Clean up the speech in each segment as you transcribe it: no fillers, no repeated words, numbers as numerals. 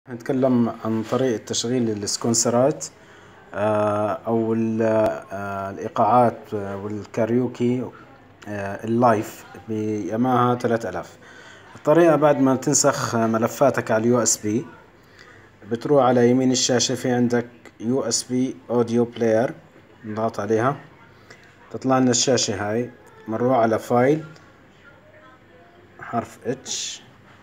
نتكلم عن طريقة تشغيل السكونسرات أو الإيقاعات والكاريوكي اللايف بياماها 3000. الطريقة بعد ما تنسخ ملفاتك على اليو اس بي بتروح على يمين الشاشة في عندك يو اس بي اوديو بلاير، نضغط عليها تطلع لنا الشاشة هاي. بنروح على فايل حرف اتش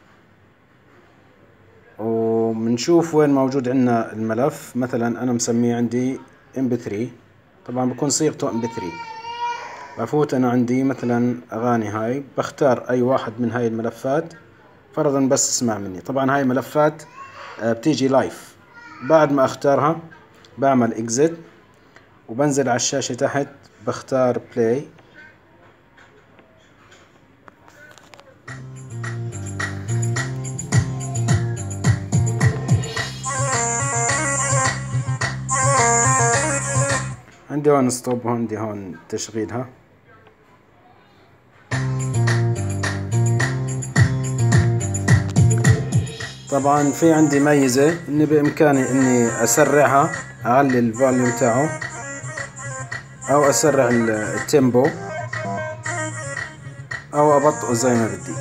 وبنشوف وين موجود عندنا الملف. مثلا انا مسميه عندي mp3، طبعا بكون صيغته mp3. بفوت انا عندي مثلا اغاني، هاي بختار اي واحد من هاي الملفات فرضا بس اسمع مني. طبعا هاي ملفات بتيجي لايف. بعد ما اختارها بعمل اكزit وبنزل على الشاشة تحت بختار بلاي. عندي هون ستوب، عندي هون تشغيلها. طبعا في عندي ميزة اني بامكاني اني اسرعها، اعلي الفوليوم تاعه او اسرع التيمبو او ابطئه زي ما بدي.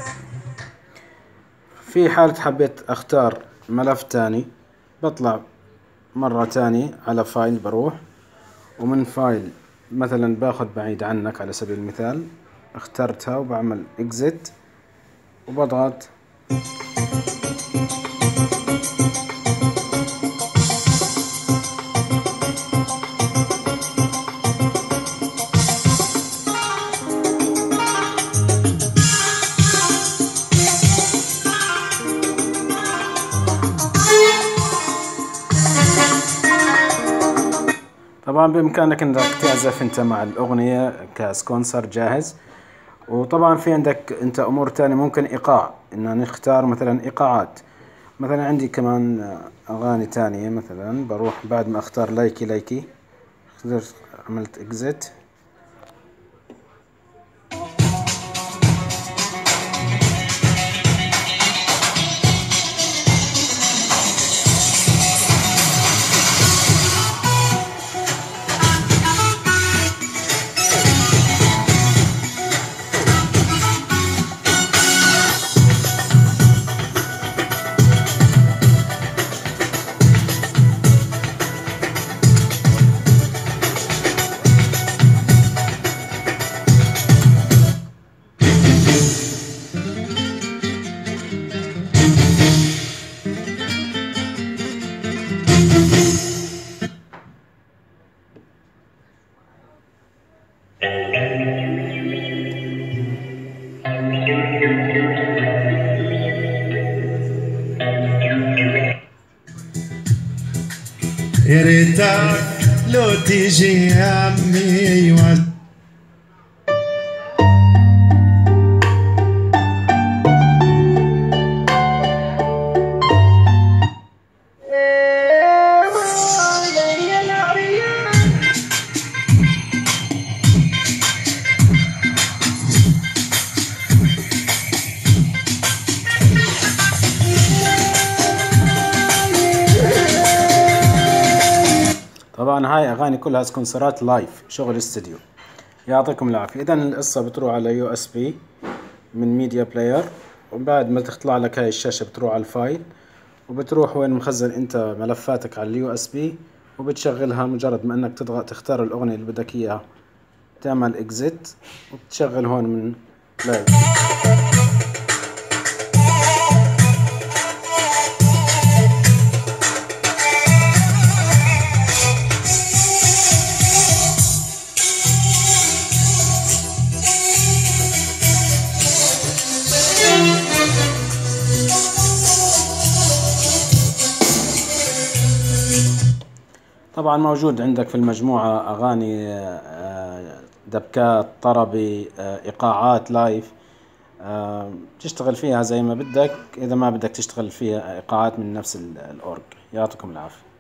في حالة حبيت اختار ملف تاني بطلع مرة تانية على فايل، بروح ومن فايل مثلا باخذ بعيد عنك على سبيل المثال، اخترتها وبعمل اكزit وبضغط. طبعا بإمكانك انك تعزف انت مع الأغنية كسبونسر جاهز. وطبعا في عندك انت امور تانية، ممكن ايقاع، ان نختار مثلا ايقاعات. مثلا عندي كمان اغاني تانية، مثلا بروح بعد ما اختار لايكي لايكي عملت اكزit. يا ريتك لو تيجي يا عمي طبعا هاي اغاني كلها سكونسرات لايف، شغل استديو. يعطيكم العافية. اذا القصة بتروح على يو اس بي من ميديا بلاير، وبعد ما تطلع لك هاي الشاشة بتروح على الفايل وبتروح وين مخزن انت ملفاتك على اليو اس بي وبتشغلها. مجرد ما انك تضغط تختار الاغنية اللي بدك اياها تعمل اكزit وبتشغل هون من لايف. طبعا موجود عندك في المجموعة أغاني دبكات طربي إيقاعات لايف، تشتغل فيها زي ما بدك. إذا ما بدك تشتغل فيها إيقاعات من نفس الأورج. يعطيكم العافية.